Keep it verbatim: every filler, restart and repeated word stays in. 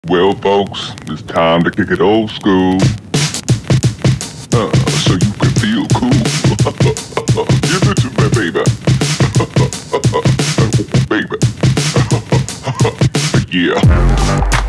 Well, folks, it's time to kick it old school. Uh, so you can feel cool. Give it to me, baby. Baby. Yeah.